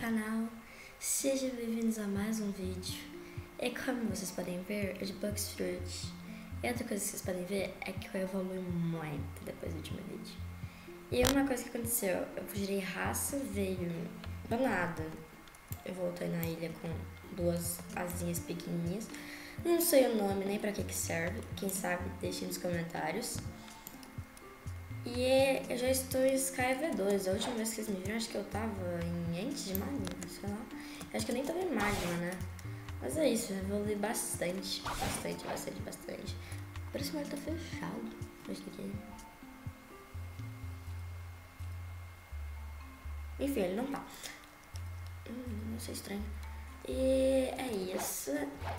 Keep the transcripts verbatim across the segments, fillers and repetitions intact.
canal, sejam bem-vindos a mais um vídeo. E como vocês podem ver, é de Bugsfruit. E outra coisa que vocês podem ver é que eu evolui muito depois do último vídeo. E uma coisa que aconteceu, eu girei raça, veio do nada. Eu voltei na ilha com duas asinhas pequenininhas. Não sei o nome nem pra que que serve, quem sabe deixe nos comentários. E eu já estou em Sky V dois, a última vez que vocês me viram, acho que eu tava em Entes de Magma, sei lá. Acho que eu nem tava em Magma, né? Mas é isso, eu evolui bastante, bastante, bastante, bastante. Parece que o mar tá fechado. Deixa aqui. Enfim, ele não tá. Hum, não sei, estranho. E é isso.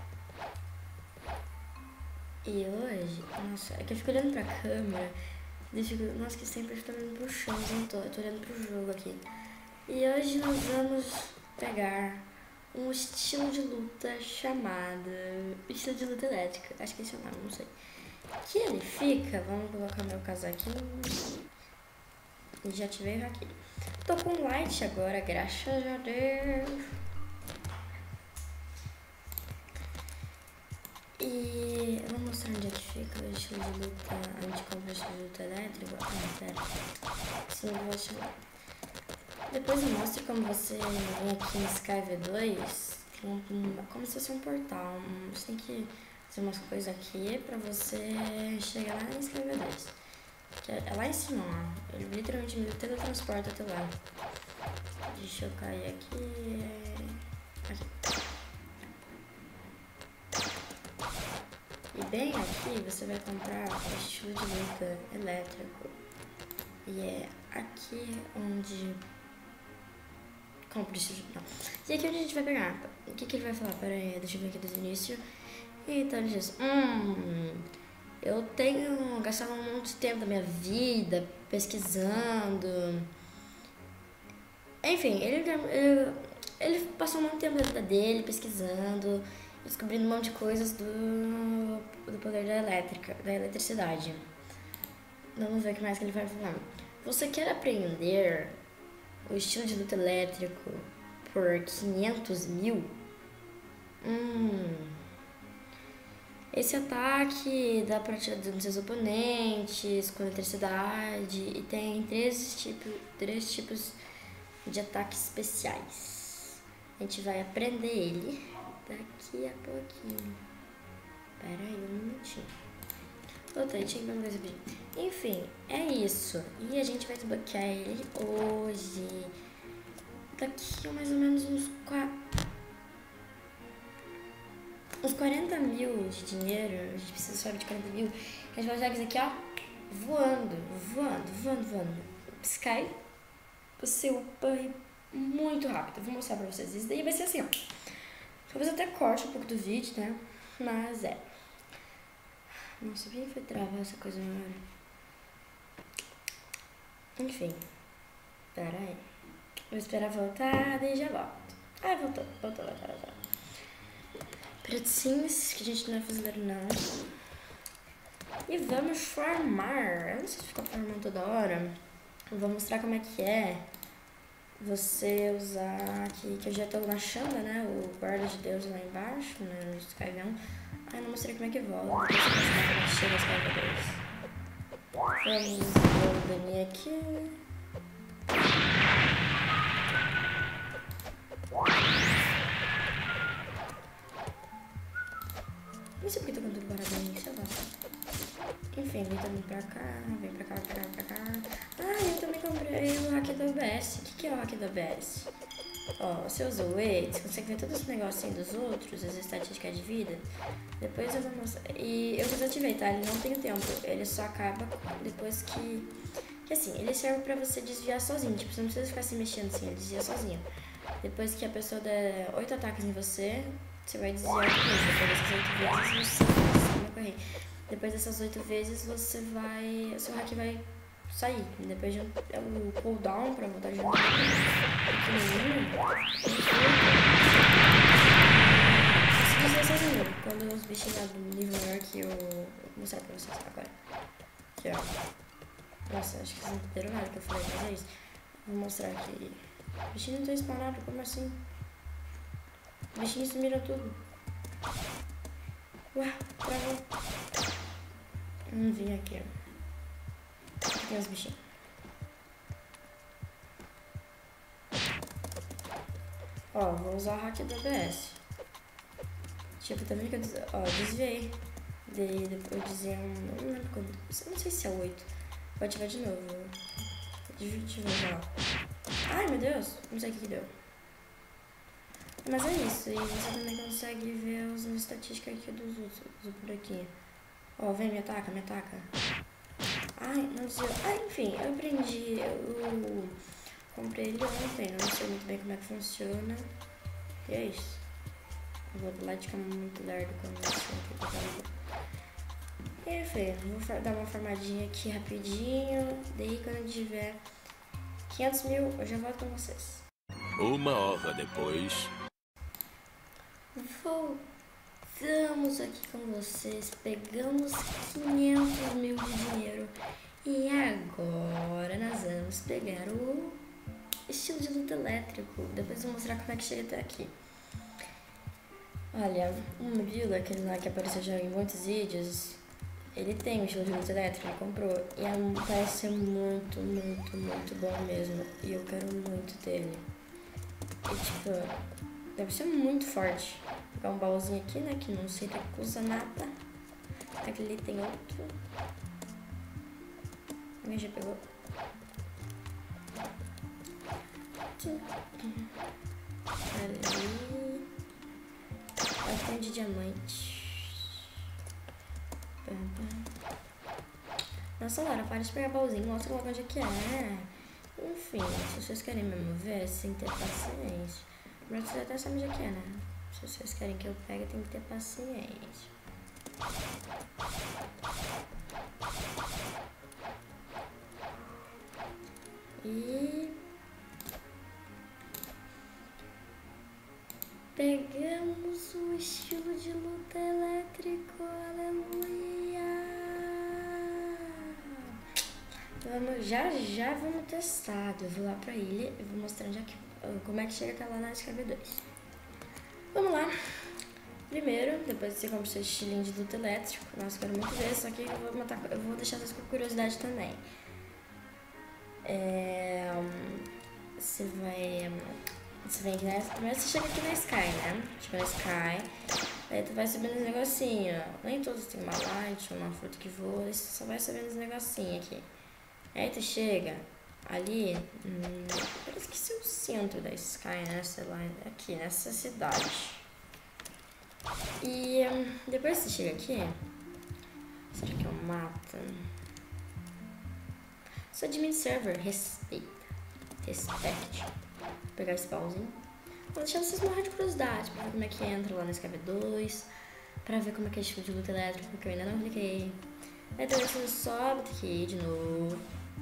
E hoje, nossa, é que eu fico olhando pra câmera. Eu fico, nossa, que sempre eu tô olhando pro chão, não tô, eu tô olhando pro jogo aqui. E hoje nós vamos pegar um estilo de luta chamado estilo de luta elétrica, acho que esse é o nome, não sei. Que ele fica, vamos colocar meu casaquinho e já ativei aqui. Tô com light agora, graças a Deus. E eu vou mostrar onde é que fica o estilo de luta, onde compra o estilo de luta elétrico. Ah, pera. Senão eu vou chamar. Depois eu mostro como você vem aqui no Sky V dois, como se fosse um portal. Você tem que fazer umas coisas aqui pra você chegar lá no Sky V dois. Que é lá em cima, ó. Ele literalmente me teletransporta até lá. Deixa eu cair aqui. Aqui. E bem aqui você vai comprar o estilo de luta elétrico. E é aqui onde compra o estilo de luta. E aqui onde a gente vai pegar. O que, que ele vai falar? Pera aí, deixa eu ver aqui desde o início. Então ele diz, hum, eu tenho gastado muito tempo da minha vida pesquisando. Enfim, ele, ele, ele passou muito tempo da vida dele pesquisando, descobrindo um monte de coisas do, do poder da elétrica, da eletricidade. Vamos ver o que mais que ele vai falar. Você quer aprender o estilo de luta elétrico por quinhentos mil? Hum. Esse ataque dá pra tirar dos seus oponentes com eletricidade e tem três tipos, três tipos de ataques especiais. A gente vai aprender ele daqui a pouquinho. Pera aí um minutinho. Voltei, tinha que ver uma coisa aqui. Enfim, é isso. E a gente vai desbloquear ele hoje. Daqui a mais ou menos uns uns quarenta mil de dinheiro. A gente precisa só de quarenta mil. A gente vai usar isso aqui, ó. Voando, voando, voando, voando. Sky, você upa muito rápido. Eu vou mostrar pra vocês. Isso daí vai ser assim, ó. Talvez até corte um pouco do vídeo, né? Mas é. Nossa, bem foi travar essa coisa na hora. Enfim. Pera aí. Vou esperar voltar e já volto. Ah, voltou. Voltou, voltou, voltou. Pratinhos, que a gente não vai fazer não. E vamos farmar. Eu não sei se fica farmando toda hora. Eu vou mostrar como é que é você usar aqui, que eu já tô achando, né, o guarda de Deus lá embaixo, né, no Sky V um. Ah, eu não mostrei como é que volta. Deixa eu mostrar como é que chega no Sky V dois. Vamos venir aqui. Não sei porque tô com tudo paradinho, sei lá. Enfim, vem também pra cá, vem pra cá, pra cá, pra cá. Ah, eu também comprei o hack do O B S. O que, que é o hack do O B S? Ó, você usa o E, você consegue ver todos os negocinhos dos outros, as estatísticas de vida. Depois eu vou mostrar. E eu desativei, tá? Ele não tem tempo, ele só acaba depois que... Que assim, ele serve pra você desviar sozinho. Tipo, você não precisa ficar se mexendo assim, ele desvia sozinho. Depois que a pessoa der oito ataques em você, você vai desviar oito vezes. Depois dessas oito vezes, você, você vai correr. Depois dessas oito vezes, você vai... O seu hack vai sair. Depois de um, o cooldown pra voltar de novo. Se desvia sozinho. Quando os bichinhos lá do nível maior que eu... Vou mostrar pra vocês agora. Aqui, ó. Nossa, acho que vocês não entenderam nada que eu falei, mas é isso. Vou mostrar aqui. O bichinho não tem spawnado, como assim? O bichinho se mira tudo. Ué, travou. Vamos vir aqui, ó. Aqui tem os bichinhos. Ó, vou usar o hack do A B S. Tipo, tá vendo que eu des... Ó, desviei. Daí depois eu dizia um... Não lembro quando... Não sei se é oito. Vou ativar de novo. Deixa eu ver já. Ai, meu Deus. Não sei o que que deu. Mas é isso. E você também consegue ver as estatísticas aqui dos outros. Por aqui. Ó, vem, me ataca, me ataca. Ai, não sei. Ah, enfim, eu aprendi. Eu comprei ele ontem. Não sei muito bem como é que funciona. E é isso. Eu vou lá de ficar muito lerdo quando eu aqui. E enfim, vou dar uma formadinha aqui rapidinho. Daí quando eu tiver quinhentos mil, eu já volto com vocês. Uma hora depois. Voltamos aqui com vocês. Pegamos quinhentos mil de dinheiro. E agora nós vamos pegar o estilo de luta elétrico. Depois eu vou mostrar como é que chega até aqui. Olha, o Murilo, aquele lá que apareceu já em muitos vídeos, ele tem um estilo de luta elétrico, ele comprou. E é, parece ser muito, muito, muito bom mesmo. E eu quero muito dele. E tipo, deve ser muito forte. Vou pegar um baúzinho aqui, né, que não sei que usa nada. Aqui ali tem outro. Alguém já pegou? Ali. Aqui tem de diamante. Nossa, Laura, para de pegar baúzinho. Mostra logo onde é que é. Enfim, se vocês querem mesmo ver, sem ter paciência. Mas vocês até sabem onde é que é, né? Se vocês querem que eu pegue, tem que ter paciência. E... pegamos o estilo de luta elétrico, aleluia! Vamos, já já vamos testar. Eu vou lá pra ilha e vou mostrar onde é que, como é que chega até lá na S K V dois. Vamos lá. Primeiro, depois você compra o seu estilinho de luta elétrico. Nossa, quero muito ver, só que eu vou, matar, eu vou deixar vocês com curiosidade também. É, você vai... Você vem aqui na... Primeiro você chega aqui na Sky, né? Chega na Sky, aí tu vai subindo os negocinhos. Nem todos tem uma light, uma fruta que voa, você só vai subindo os negocinhos aqui. Aí tu chega ali, hum, parece que esse é o centro da Sky, né? Sei lá, aqui nessa cidade. E hum, depois você chega aqui, será que eu mato? Sou admin server, respeita, respect. Vou pegar esse pauzinho. Vou deixar vocês morrer de curiosidade pra ver como é que entra lá no S K V dois, pra ver como é que é o estilo de luta elétrica, porque eu ainda não cliquei. Aí então você sobe aqui de novo.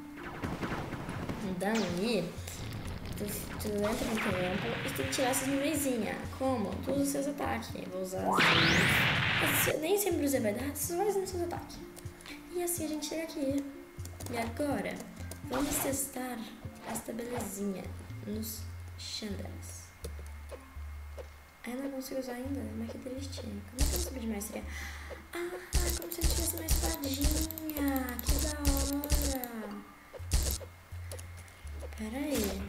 Daí, tu, tu entra no tempo e tem que tirar essas nuvenzinhas. Como? Tu usa os seus ataques. Vou usar assim. Nem sempre usei verdade, você vai usando seus ataques. E assim a gente chega aqui. E agora, vamos testar esta belezinha nos Chandras. Ai, eu não consigo usar ainda, mas que triste. Como é que eu subi de maestria? Ah, como se eu tivesse uma espadinha. Que da hora. Pera aí.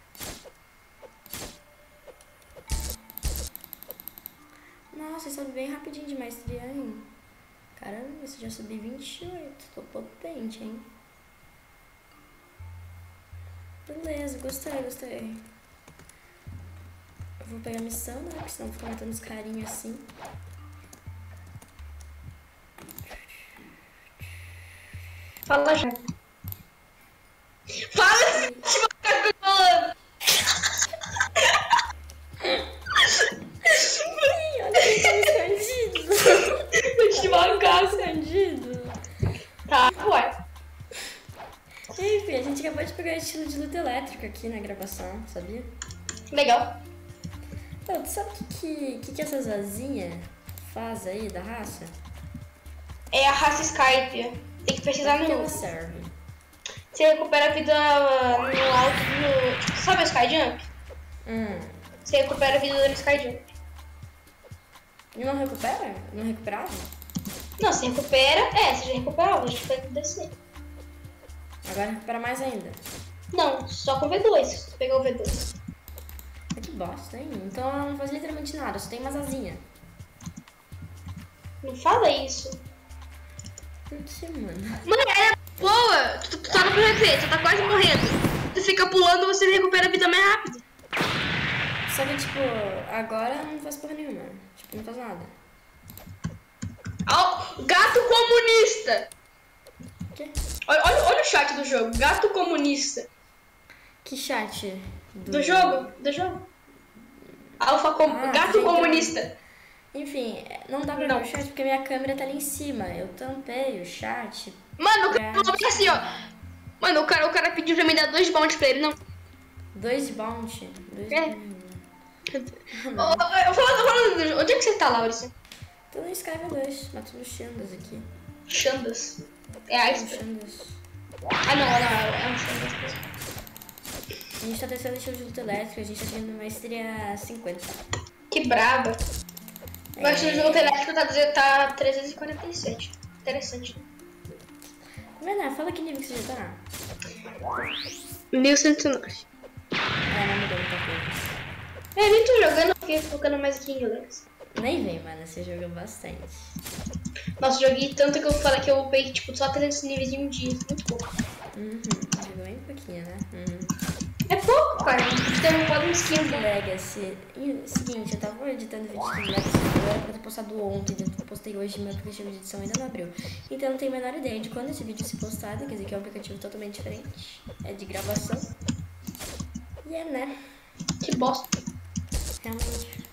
Nossa, eu soube bem rapidinho de maestria, hein? Caramba, isso já subi vinte e oito. Tô potente, hein? Beleza, gostei, gostei. Eu vou pegar a missão, né? Porque senão fica matando os carinhos assim. Fala, já. Fala, devagar falando. Olha quem tá escondido. Devagar. Escondido. Tá, ué. Enfim, a gente acabou de pegar o estilo de luta elétrica aqui na gravação, sabia? Legal. Pô, tu sabe o que, que, que, que essas asinhas faz aí da raça? É a raça Skype. Tem que pesquisar Pra que no... ela serve? Você recupera a vida no alto do... Tipo, sabe o Skyjump? Hum. Você recupera a vida no Skyjump. E não recupera? Não recuperava? Não, você recupera... É, você já recuperava, a gente foi descer. Agora recupera mais ainda. Não, só com V dois, se tu pegar o V dois. Ah, que bosta, hein? Então ela não faz literalmente nada, só tem umas asinhas. Não fala isso. Não sei, mano. Mano, ela é boa. Tu, tu tá no P V P, tu tá quase morrendo. Tu fica pulando, você recupera a vida mais rápido. Só que, tipo, agora não faz porra nenhuma. Tipo, não faz nada. Ó, gato comunista. O quê? Olha, olha, olha o chat do jogo. Gato comunista. Que chat? Do jogo? Do jogo. Alfa com... Ah, gato gente, comunista. Enfim, não dá pra Não. ver o chat porque minha câmera tá ali em cima. Eu tampei o chat. Mano, o cara É. falou bem assim, ó. Mano, o cara, o cara pediu pra me dar dois bounty pra ele, não. Dois bounty. Dois É. bounty. Ô, ô, eu falando, falando, onde é que você tá, Laurice? Tô no Sky V dois, matando Xandas aqui. Xandas. É Ice. Xandas. Ah, não, não, é um Xandas mesmo. A gente tá testando estilo de luta elétrica, a gente tá chegando na maestria cinquenta. Que braba. Eu acho que o jogo elétrico tá, dizer- tá trezentos e quarenta e sete. Interessante. Vena, fala que nível que você já tá. mil cento e nove. Ah, não mudou muita coisa. É, nem tô jogando, porque focando mais aqui em inglês. Nem vem, mano, você jogou bastante. Nossa, joguei tanto que eu falei que eu upei tipo, só trezentos níveis em um dia. Muito pouco. Uhum, jogou bem pouquinho, né? Uhum. É pouco, cara. Então não pode um skin bom. Legacy. E o seguinte, eu tava editando vídeo de Legacy agora pra ter postado ontem, eu postei hoje, meu aplicativo de edição ainda não abriu. Então eu não tenho a menor ideia de quando esse vídeo ser postado, quer dizer que é um aplicativo totalmente diferente. É de gravação. E é, né? Que bosta. Realmente.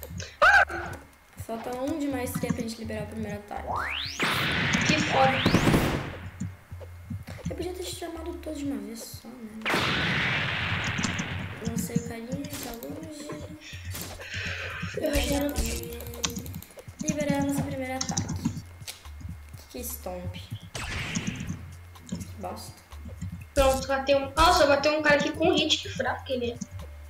Falta um de maestria pra gente liberar o primeiro ataque. Que foda. Eu podia ter chamado todos de uma vez só, né? Lancei o carinha, tá longe. Eu quero... E liberamos o primeiro ataque. O que é Stomp? Que bosta. Pronto, bateu um... Nossa, bateu um cara aqui com hit, que fraco que ele é.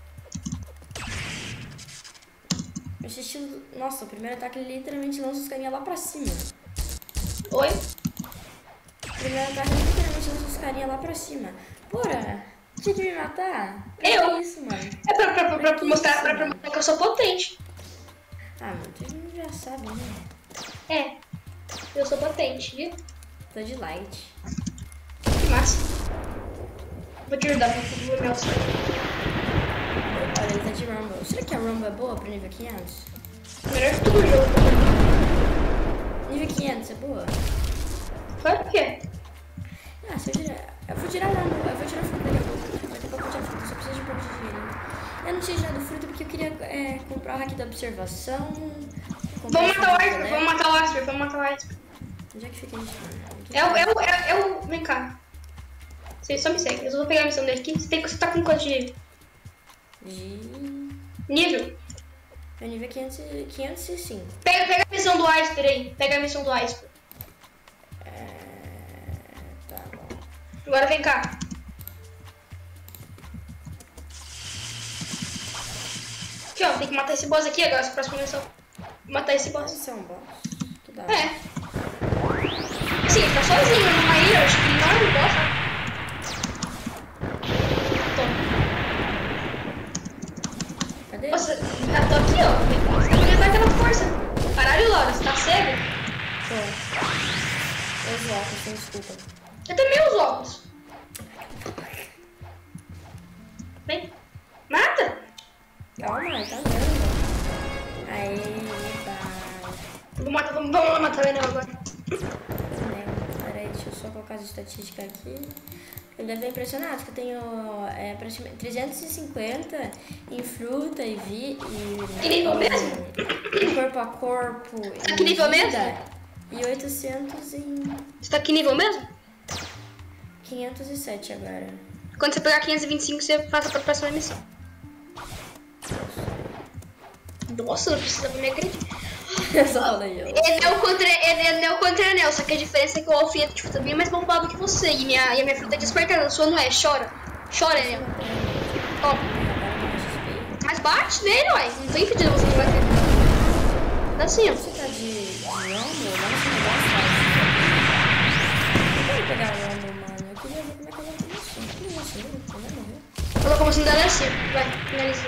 Esse estilo... Nossa, o primeiro ataque ele literalmente lança os carinha lá pra cima. Oi? O primeiro ataque ele literalmente lança os carinha lá pra cima. Porra, tinha que me matar? Pra Eu? que isso, mano? É pra, pra, pra, pra Que mostrar, isso, pra, pra mano? mostrar que eu sou potente. Ah, mano, todo mundo já sabe, né? É. Eu sou potente, viu? Tô de light. Que massa. Vou te ajudar, vou ver meu sonho. Olha, ele tá de Rumble. Será que a Rumble é boa pro nível quinhentos? Melhor que tudo o jogo. Nível quinhentos é boa? Claro que é. Ah, se eu tirar... Eu vou tirar lá, no- eu vou tirar fruta daqui a pouco. Daqui a pouco eu vou tirar fruta, só preciso de um pouco de dinheiro. Eu não tinha tirado fruta porque eu queria é, comprar o hack da observação. comprar Vamos matar o fruta Iceberg, vamos matar o Iceberg, vamos matar o Iceberg. Onde é que fica isso, mano? Aqui. É o, é o, é, é o... Vem cá. Você só me segue, eu só vou pegar a missão dele aqui. Você, tem, você tá com quanto de nível? De... Nível? Meu nível é quinhentos, e- quinhentos e cinco. Pega, pega a missão do Iceberg aí. Pega a missão do Iceberg. É... Tá bom. Agora vem cá. Aqui, ó. Tem que matar esse boss aqui agora, essa próxima missão. Matar esse boss. Isso é um boss. Que da hora. É. Sim, ele tá sozinho numa ilha. Eu acho que ele não é um boss, né? Cadê? Nossa, eu tô aqui, ó. Você podia dar aquela força. Caralho, Laura, você tá cego? Pô. Os óculos, sem desculpa. Eu também uso óculos. Vem. Mata. Calma, tá vendo? Aí, tá. Vou matar, vamos, vamos lá matar o Enel agora. Peraí, deixa eu só colocar as estatísticas aqui. Ele deve estar impressionado que eu tenho é, praticamente trezentos e cinquenta em fruta e vi e. Que nível mesmo? Em corpo a corpo. Tá em que nível vida, mesmo? E oitocentos em Você tá que nível mesmo? quinhentos e sete agora. Quando você pegar quinhentos e vinte e cinco, você passa pra próxima missão. Nossa, não precisa me agredir. Eu só falei eu. Enel contra, Enel contra Enel, só que a diferença é que o alfinete tipo, tá bem mais bombado que você. E, minha, e a minha fruta é despertada, a sua não é. Chora. Chora, Enel. Ó. Mas bate nele, uai. Não tô impedindo você de bater. Tá assim, ó. Você tá de de Rumble? Vamos pegar atrás. Eu queria pegar o Rumble, mano. Eu queria ver como é que eu vou começar. Eu queria ver assim, não vai morrer. Eu vou começando dela assim. Vai, finaliza.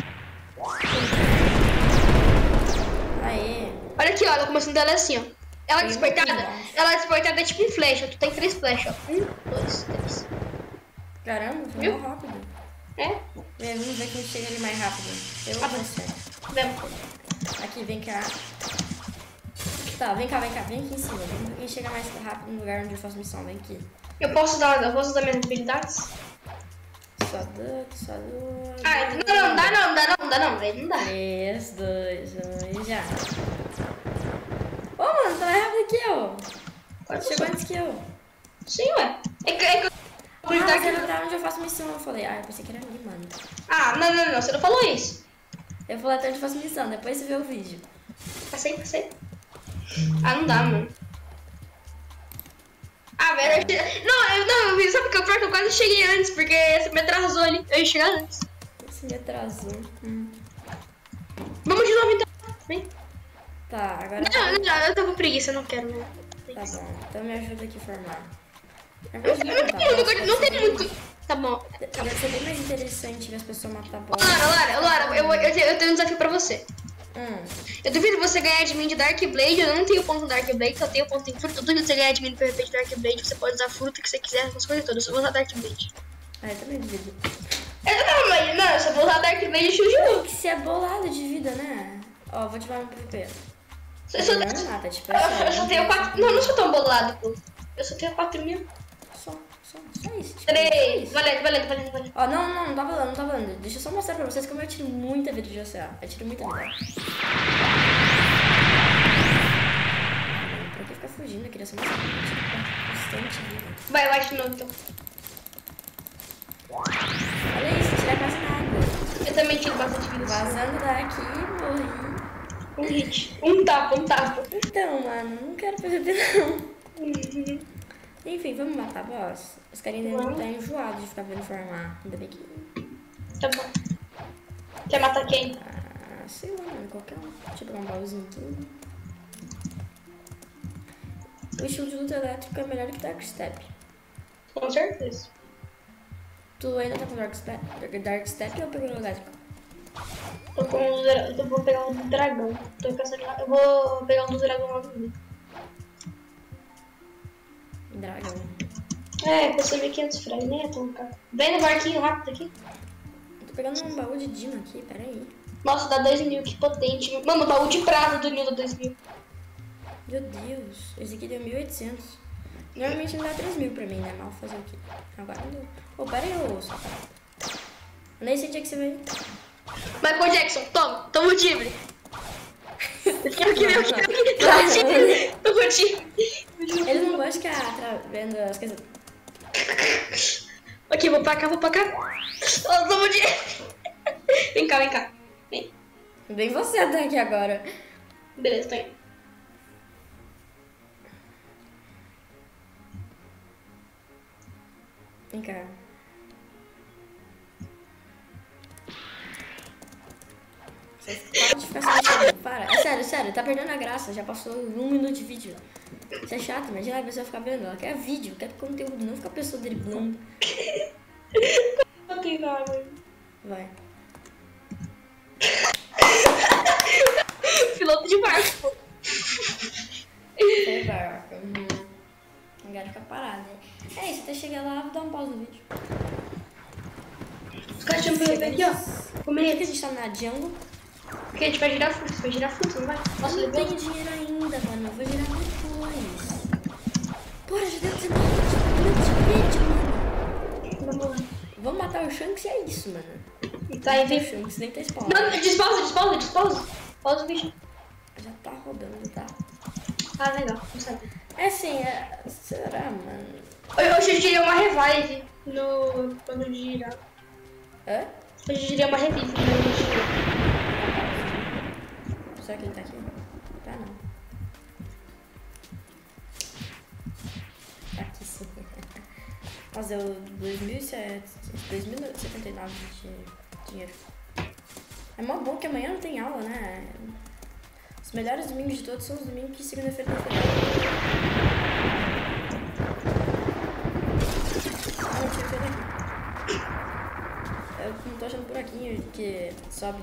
Aê. Olha aqui, ó. Ela começando dela assim, ó. Ela Aí, despertada. não. Ela despertada é tipo em flecha. Tu tem três flechas, ó. Um, dois, três. Caramba, foi Viu? mal rápido. É? Vem, vamos ver quem chega ali mais rápido. Eu ou você? Vamos. Aqui, vem cá. Tá, vem cá, vem cá. Vem aqui em cima. Vamos ver quem chega mais rápido no lugar onde eu faço missão. Vem aqui. Eu posso dar, eu posso dar minhas habilidades? Só do, só do... Ah, não, não, dá não, dá não, dá não. Aí não dá. três, dois, um e já. Ô, mano, tá mais rápido que eu. Pode Chegou ser. antes que eu. Sim, ué. É que, é que eu... Ah, Acreditar você que... não tá onde eu faço missão. Eu falei, ah, eu pensei que era ali, mano. Ah, não, não, não, você não falou isso. Eu falei até onde eu faço missão, depois você vê o vídeo. Passei, passei. Ah, não dá, mano. Ah, velho, eu... Não, eu, não, eu- sabe o que é o pior? Que eu quase cheguei antes, porque você me atrasou ali. Eu ia chegar antes. Você me atrasou. Hum. Vamos de novo então. Vem. Tá, agora... Não, não, não, eu tô com preguiça, eu não quero, não. Tá bom, então me ajuda aqui a formar. Na Não, verdade, não, tem matar boss, muito, não deve tem ser muito. Tá bom. bem- Deve ser bem mais interessante ver as pessoas matar boss. Lara, Lara, Lara, eu, eu, eu tenho um desafio pra você. Hum, Eu duvido você ganhar de mim de Dark Blade, eu não tenho ponto no Dark Blade, só tenho ponto em fruta. Eu duvido você ganhar de mim no P V P de Dark Blade, você pode usar a fruta que você quiser, essas coisas todas. Eu só vou usar Dark Blade. ah, eu também duvido. Eu, não, mas não, eu só vou usar Dark Blade e Shuju. Que você é bolado de vida, né? Ó, vou te dar um P V P. Eu só, Não me mata, tipo, é eu, sério, eu só não tenho tem- quatro. Não, eu não sou tão bolado, pô. Eu só tenho quatro mil. Só, só, só isso. Tipo, só Três. isso. Valendo, valendo, valendo, valendo. Ó, não, não, não tá valendo, não tá valendo. Deixa eu só mostrar pra vocês como eu tiro muita vida de você. ó. Eu tiro muita vida. Pra que ficar fugindo? Eu queria só mostrar. Eu tiro bastante vida. Vai, vai de novo então. Olha isso, tira quase nada. Eu também tiro bastante vida. Vazando daqui, morri. Um hit. Um tapa, um tapa. Então, mano, não quero P V P não. Uhum. Enfim, vamos matar boss? Os carinhas devem Vamos. estar enjoados de ficar vendo formar. Ainda bem que... Tá bom. Quer matar quem? Ah, sei lá, mano, qualquer um. Deixa eu pegar um baúzinho aqui. O estilo de luta elétrico é melhor que Dark Step. Com certeza. Tu ainda tá com Dark Step? Dark Step ou pegou o elétrico? Tô com um, dra- eu vou pegar um dragão. Tô caçando lá. Eu vou pegar um dos dragões lá no Dragão. É, custa mil e quinhentos frames, nem é tão caro. Vem no barquinho rápido aqui. Eu tô pegando um baú de Dino aqui, peraí. Nossa, dá dois mil, que potente. Mano, o baú de prata do Nil dá dois mil. Meu Deus, esse aqui deu mil e oitocentos. Normalmente não dá três mil pra mim, né? Mal fazer o quê? Agora não deu. Ô, peraí, ô, safado. Eu nem sei onde é que você veio. Michael Jackson, toma, toma o timbre. Eu quero que meu, eu quero que toma Vai, o timbre. Toma o timbre. Eles não gostam de ficar atra- vendo as coisas. Aqui, vou pra cá, vou pra cá. Oh, toma o timbre. Vem cá, vem cá. Vem. Bem você tá aqui agora. Beleza, tô indo. Vem cá. Vocês param de ficar só mexendo. Para. É sério, sério, tá perdendo a graça. Já passou um minuto de vídeo. Isso é chato, imagina a pessoa ficar vendo. Ela quer vídeo, quer conteúdo, não ficar a pessoa driblando. Ok, vai, vai. Vai. Piloto de barco. Foi barco. Uhum. Agora fica parado. É isso, até chegar lá, vou dar um pause no vídeo. Os caras tinham que aqui, ó. Como Por que é a que gente tá nadando? Porque a gente vai girar fruta, vai girar fruta, não vai? Nossa, Eu não levou. tenho dinheiro ainda, mano. Eu vou girar depois. Porra, já deu dezenove minutos de vídeo, mano. Vamos lá. Vamos matar o Shanks e é isso, mano. E tá aí, O vem. Shanks nem tá spawn. Não, despausa, despausa, despausa. Pausa o bicho. Já tá rodando, tá? Ah, legal, não sabe. É assim, é... será, mano? Hoje eu diria uma revive no. Quando girar. Hã? Hoje eu diria uma revive quando girar. Será que ele tá aqui? Tá, Mas deu dois mil e setenta e nove de dinheiro. É mó bom que amanhã não tem aula, né? Os melhores domingos de todos são os domingos que segunda-feira tem feriado. Ah, não tinha feito aqui. Eu não tô achando buraquinho que sobe.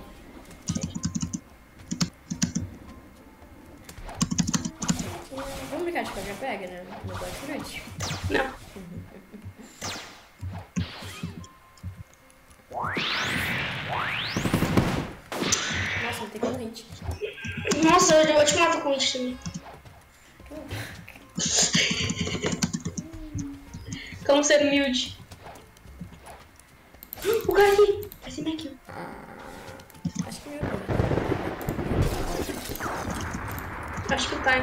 Vamos brincar de pega-pega, né? No Black Fruit? Não. Nossa, não tem como hit. Nossa, eu te mato com isso também. Como ser humilde. O cara aqui. Vai ser aqui. Ah, acho que meu. Acho que tá, hein?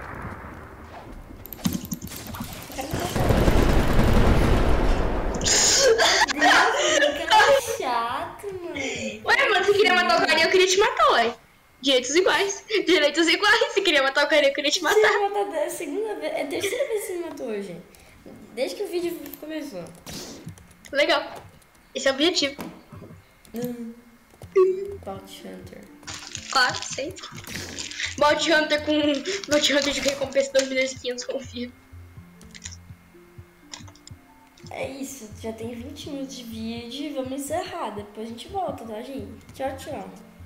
Cara chato, mano. Ué, mano, você queria matar o cara e eu queria te matar, ué. Direitos iguais. Direitos iguais. Você queria matar o cara e eu queria te matar. Você me matou a segunda vez. É a terceira vez que você me matou hoje. Desde que o vídeo começou. Legal. Esse é o objetivo. Hum. Bounty Hunter. Claro, sempre. Bounty Hunter com... Bounty Hunter de recompensa dois milhões e quinhentos, confia. É isso, já tem vinte minutos de vídeo e vamos encerrar. Depois a gente volta, tá, gente? Tchau, tchau.